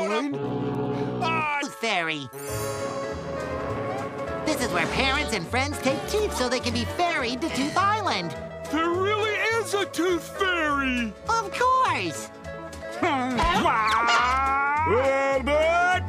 Island? Tooth Fairy. This is where parents and friends take teeth so they can be ferried to Tooth Island. There really is a Tooth Fairy! Of course! Well done!